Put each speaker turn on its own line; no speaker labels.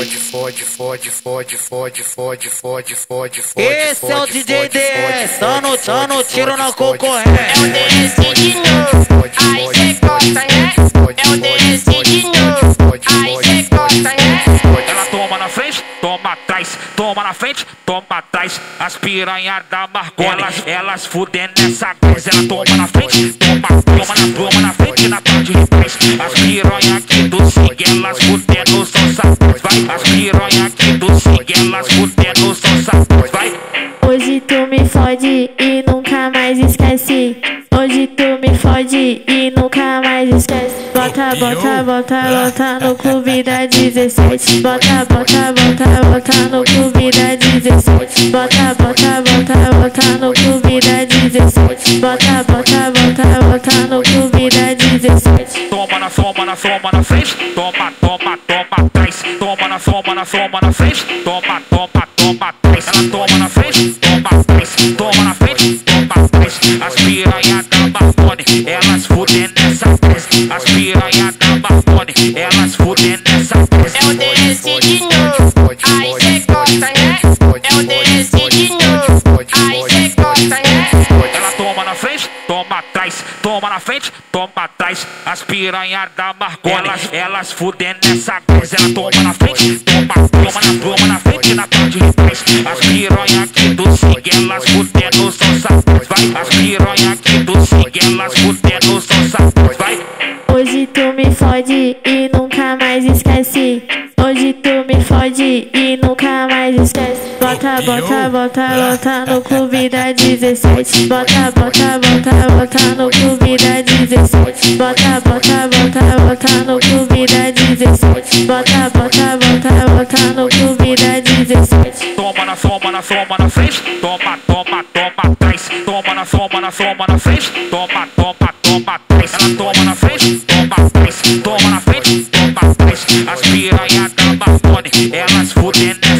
Esse é o DJ DS, dando tiro na concorrência.
É o DS de novo, aí cê gosta, né? É o DS de novo, aí cê gosta, né?
Ela toma na frente, toma atrás, toma na frente, toma atrás. As piranhas da Marconi, elas fudem nessa coisa. Ela toma na frente, toma na frente, na parte de trás. As piranhas aqui do Sig, elas fudendo são safos, vai. As piranhas aqui do Sig, elas fudendo são safos, vai.
Hoje tu me fode e nunca mais esquece. Hoje tu me fode e nunca mais esquece. Bota no clube da 17. Bota no clube da 17. Bota no clube da 17. Bota no clube da 17.
Toma na frente, toma atrás. Toma na frente, toma atrás. Ela toma na frente, toma atrás. Toma na frente, toma atrás. As piranhas da Marconi, elas fudem nessa coisa. As piranhas da Marconi, elas fudem nessa coisa.
É o DS de novo, aí cê gosta, né? É o DS de novo, aí cê gosta, né?
Ela toma na frente, toma atrás. Toma na frente, toma atrás. As piranhas da Marconi, elas fudem nessa coisa. Ela toma na frente, toma na frente, na parte de trás. As piranhas aqui do Sig, elas fudendo são safos, vai. As piranhas aqui do Sig, elas fudendo são safos, vai.
Hoje tu me fode e nunca mais esquece. Hoje tu me fode e nunca mais esquece. Bota no clube da 17. Bota no clube da 17. Bota no clube da 17. Bota no clube da 17.
Toma na frente, toma atrás. Toma na frente, toma atrás. Ela toma na frente, toma atrás. Toma na frente, toma atrás. As piranhas da Marconi, elas fudem